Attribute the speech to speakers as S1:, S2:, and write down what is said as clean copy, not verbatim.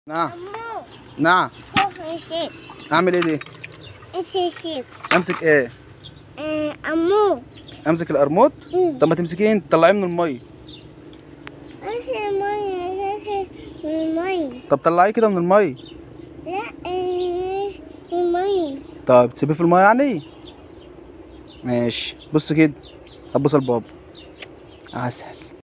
S1: نعم.
S2: عمو
S1: نعم.
S2: شيك.
S1: اعمل ايه دي؟
S2: انت شيك.
S1: امسك ايه؟
S2: عمو
S1: امسك القرموط. طب ما تمسكيه انت، طلعيه من الميه.
S2: ايش المية؟ من المية.
S1: طب طلعيه كده من الميه.
S2: لا من المية.
S1: طب تسيبيه في الميه يعني؟ ماشي. بص كده، هتبص لبابا. عسل.